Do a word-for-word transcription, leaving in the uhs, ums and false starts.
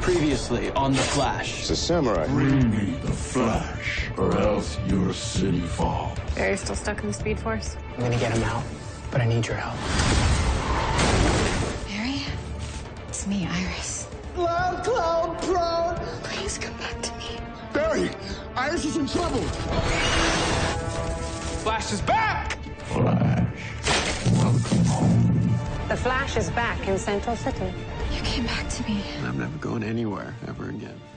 Previously on The Flash. It's a samurai. Bring me the Flash, or else your city falls. Barry's still stuck in the Speed Force. I'm gonna get him out, but I need your help. Barry? It's me, Iris. Cloud, Cloud, Proud! Please come back to me. Barry! Iris is in trouble! Flash is back! Flash, welcome home. The Flash is back in Central City. You came back to me. I'm never going anywhere ever again.